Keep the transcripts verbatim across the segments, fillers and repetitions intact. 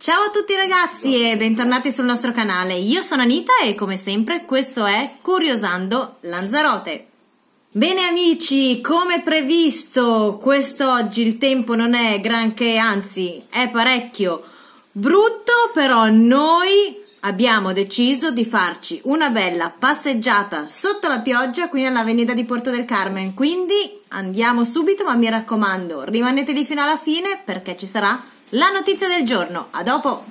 Ciao a tutti ragazzi e bentornati sul nostro canale. Io sono Anita e come sempre questo è Curiosando Lanzarote. Bene amici, come previsto, quest'oggi il tempo non è granché, anzi è parecchio brutto, però noi abbiamo deciso di farci una bella passeggiata sotto la pioggia qui nell'Avenida di Porto del Carmen, quindi andiamo subito, ma mi raccomando rimanete lì fino alla fine perché ci sarà la notizia del giorno. A dopo!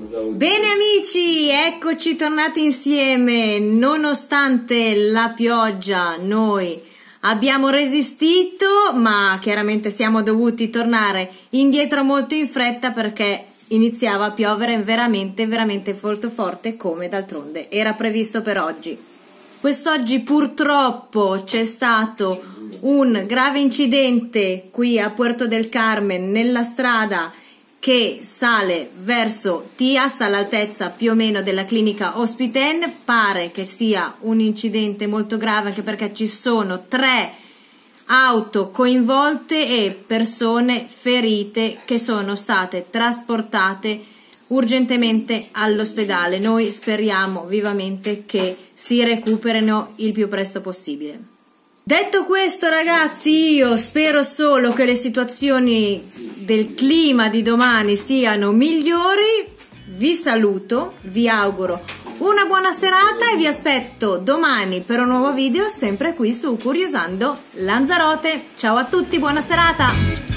Bene amici, eccoci tornati insieme. Nonostante la pioggia noi abbiamo resistito, ma chiaramente siamo dovuti tornare indietro molto in fretta perché iniziava a piovere veramente veramente molto forte, come d'altronde era previsto per oggi. Quest'oggi purtroppo c'è stato un grave incidente qui a Puerto del Carmen nella strada che sale verso Tias, all'altezza più o meno della clinica Hospiten. Pare che sia un incidente molto grave anche perché ci sono tre auto coinvolte e persone ferite che sono state trasportate urgentemente all'ospedale. Noi speriamo vivamente che si recuperino il più presto possibile. Detto questo ragazzi, io spero solo che le situazioni del clima di domani siano migliori. Vi saluto, vi auguro una buona serata e vi aspetto domani per un nuovo video sempre qui su Curiosando Lanzarote. Ciao a tutti, buona serata!